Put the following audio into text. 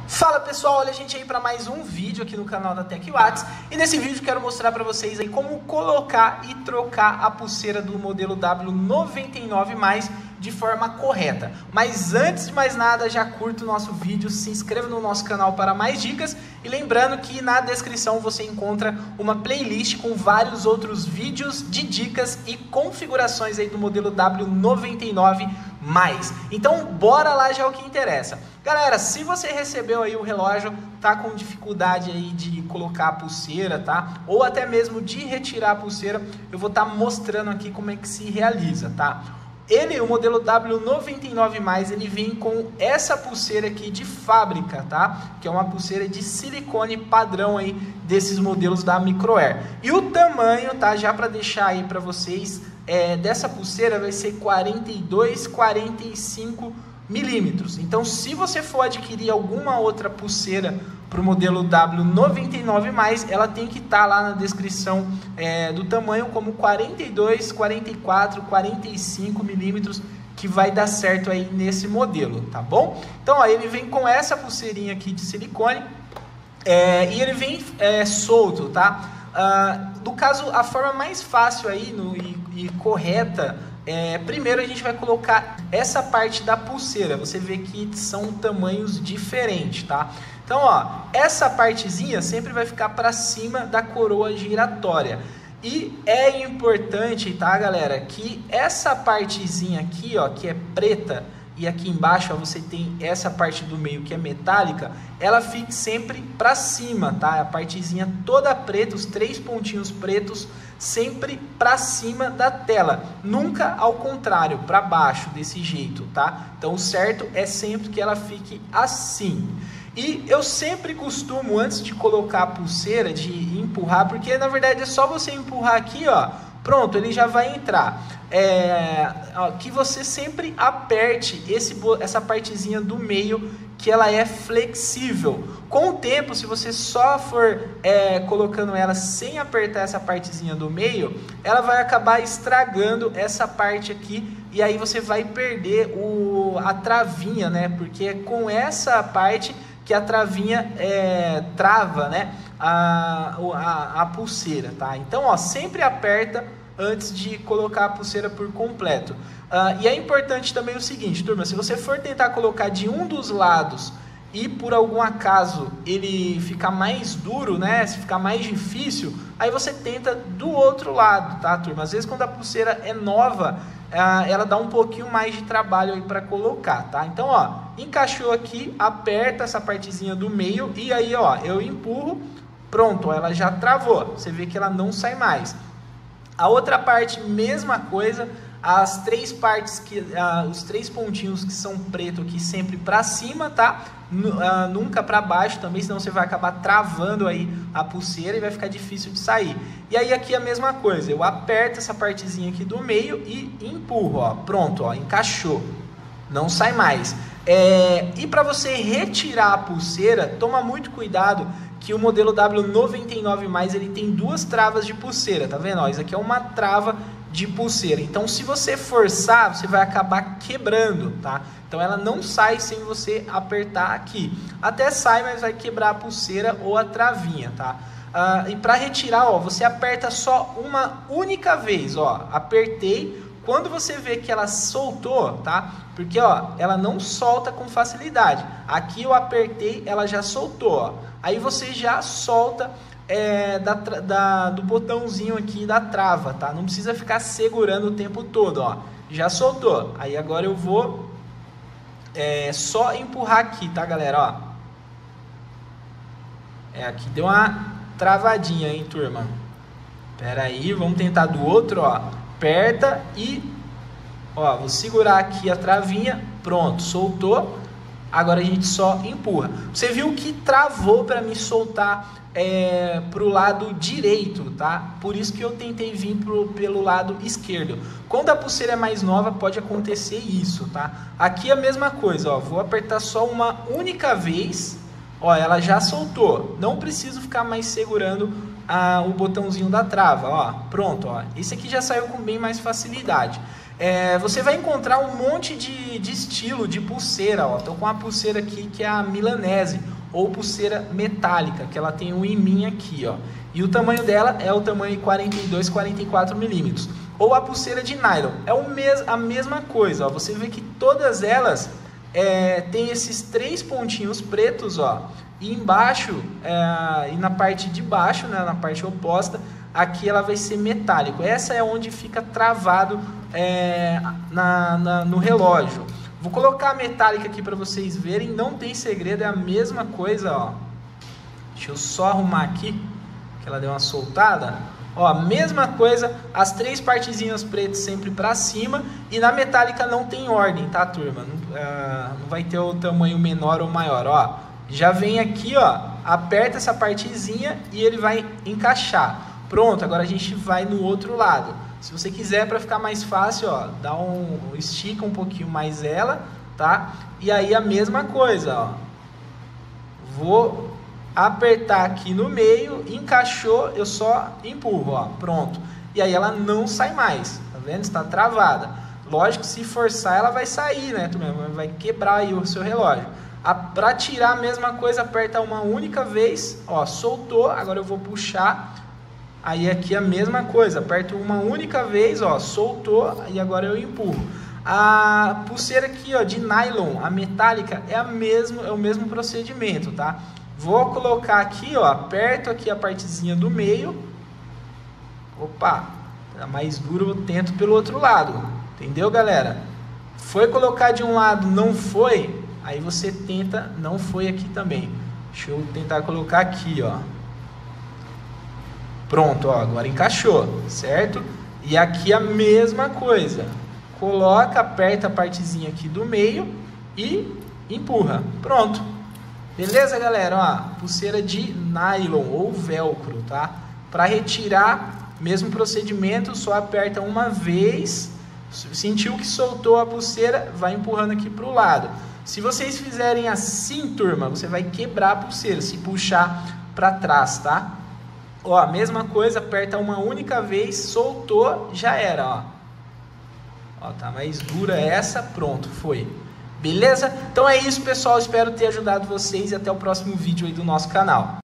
Fala pessoal, olha a gente aí para mais um vídeo aqui no canal da TecWatts. E nesse vídeo quero mostrar para vocês aí como colocar e trocar a pulseira do modelo W99+, de forma correta. Mas antes de mais nada, já curta o nosso vídeo, se inscreva no nosso canal para mais dicas. E lembrando que na descrição você encontra uma playlist com vários outros vídeos de dicas e configurações aí do modelo W99+. Então bora lá, já é o que interessa. Galera, se você recebeu aí o relógio, tá com dificuldade aí de colocar a pulseira, tá? Ou até mesmo de retirar a pulseira, eu vou estar mostrando aqui como é que se realiza, tá? O modelo W99+, ele vem com essa pulseira aqui de fábrica, tá? Que é uma pulseira de silicone padrão aí desses modelos da Microair. E o tamanho, tá? Já para deixar aí para vocês, dessa pulseira vai ser 42-45 milímetros. Então, se você for adquirir alguma outra pulseira para o modelo W99+, ela tem que estar lá na descrição do tamanho como 42, 44, 45 milímetros, que vai dar certo aí nesse modelo, tá bom? Então, ó, ele vem com essa pulseirinha aqui de silicone e ele vem solto, tá? No caso, a forma mais fácil aí e correta, primeiro a gente vai colocar essa parte da pulseira. Você vê que são tamanhos diferentes, tá? Então, ó, essa partezinha sempre vai ficar para cima da coroa giratória. E é importante, tá, galera, que essa partezinha aqui, ó, que é preta, e aqui embaixo, ó, você tem essa parte do meio que é metálica, ela fique sempre para cima, tá? A partezinha toda preta, os 3 pontinhos pretos, sempre para cima da tela, nunca ao contrário, para baixo, desse jeito, tá? Então o certo é sempre que ela fique assim. E eu sempre costumo, antes de colocar a pulseira, de empurrar, porque na verdade é só você empurrar aqui, ó, pronto, ele já vai entrar. Que você sempre aperte essa partezinha do meio, que ela é flexível. Com o tempo, se você só for colocando ela sem apertar essa partezinha do meio, ela vai acabar estragando essa parte aqui, e aí você vai perder a travinha, né? Porque é com essa parte que a travinha trava, né, a pulseira, tá? Então, ó, sempre aperta antes de colocar a pulseira por completo. E é importante também o seguinte, turma, se você for tentar colocar de um dos lados e por algum acaso ele ficar mais duro, né, se ficar mais difícil, aí você tenta do outro lado, tá, turma? Às vezes quando a pulseira é nova, ela dá um pouquinho mais de trabalho aí para colocar, tá? Então, ó, encaixou aqui, aperta essa partezinha do meio e aí, ó, eu empurro, pronto, ela já travou. Você vê que ela não sai mais. A outra parte, mesma coisa, as 3 partes os 3 pontinhos que são preto aqui sempre para cima, tá? Nunca para baixo também, senão você vai acabar travando aí a pulseira e vai ficar difícil de sair. E aí aqui a mesma coisa, eu aperto essa partezinha aqui do meio e empurro, ó, pronto, ó, encaixou, não sai mais. E para você retirar a pulseira, toma muito cuidado, que o modelo W99+, ele tem 2 travas de pulseira, tá vendo? Ó, isso aqui é uma trava de pulseira. Então, se você forçar, você vai acabar quebrando, tá? Então, ela não sai sem você apertar aqui. Até sai, mas vai quebrar a pulseira ou a travinha, tá? E para retirar, ó, você aperta só uma única vez, ó. Apertei. Quando você vê que ela soltou, tá? Porque, ó, ela não solta com facilidade. Aqui eu apertei, ela já soltou, ó. Aí você já solta do botãozinho aqui da trava, tá? Não precisa ficar segurando o tempo todo, ó. Já soltou. Aí agora eu vou só empurrar aqui, tá, galera? Ó. Aqui deu uma travadinha, hein, turma? Pera aí, vamos tentar do outro, ó. Aperta e, ó, vou segurar aqui a travinha, pronto, soltou. Agora a gente só empurra. Você viu que travou para me soltar pro lado direito, tá? Por isso que eu tentei vir pelo lado esquerdo. Quando a pulseira é mais nova, pode acontecer isso, tá? Aqui a mesma coisa, ó, vou apertar só uma única vez, ó, ela já soltou. Não preciso ficar mais segurando o botãozinho da trava, ó, pronto, ó. Esse aqui já saiu com bem mais facilidade. Você vai encontrar um monte de estilo de pulseira, ó. Tô com uma pulseira aqui que é a Milanese. ou pulseira metálica, que ela tem um imã aqui, ó. E o tamanho dela é o tamanho 42, 44 milímetros. Ou a pulseira de nylon, é a mesma coisa, ó. Você vê que todas elas tem esses 3 pontinhos pretos, ó. E embaixo, e na parte de baixo, né, na parte oposta, aqui ela vai ser metálico. Essa é onde fica travado no relógio. Vou colocar a metálica aqui para vocês verem, não tem segredo, é a mesma coisa, ó. Deixa eu só arrumar aqui, que ela deu uma soltada. Ó, mesma coisa, as 3 partezinhas pretas sempre para cima, e na metálica não tem ordem, tá, turma? Não vai ter o tamanho menor ou maior, ó. Já vem aqui, ó, aperta essa partezinha e ele vai encaixar. Pronto, agora a gente vai no outro lado. Se você quiser, para ficar mais fácil, ó, estica um pouquinho mais ela, tá? E aí a mesma coisa, ó. Vou apertar aqui no meio, encaixou, eu só empurro, ó, pronto. E aí ela não sai mais, tá vendo? Está travada. Lógico que se forçar ela vai sair, né? Vai quebrar aí o seu relógio. Para tirar a mesma coisa, aperta uma única vez, ó, soltou, agora eu vou puxar. Aí aqui a mesma coisa, aperto uma única vez, ó, soltou, e agora eu empurro. A pulseira aqui, ó, de nylon, a metálica, é o mesmo procedimento, tá? Vou colocar aqui, ó, aperto aqui a partezinha do meio. Opa, tá mais duro, eu tento pelo outro lado. Entendeu, galera? Foi colocar de um lado, não foi, aí você tenta, não foi aqui também. Deixa eu tentar colocar aqui, ó. Pronto, ó, agora encaixou, certo? E aqui a mesma coisa. Coloca, aperta a partezinha aqui do meio e empurra. Pronto. Beleza, galera? Ó, pulseira de nylon ou velcro, tá? Para retirar, mesmo procedimento, só aperta uma vez. Sentiu que soltou a pulseira, vai empurrando aqui para o lado. Se vocês fizerem assim, turma, você vai quebrar a pulseira, se puxar para trás, tá? Ó, a mesma coisa, aperta uma única vez, soltou, já era, ó. Ó, tá mais dura essa, pronto, foi. Beleza? Então é isso, pessoal, espero ter ajudado vocês e até o próximo vídeo aí do nosso canal.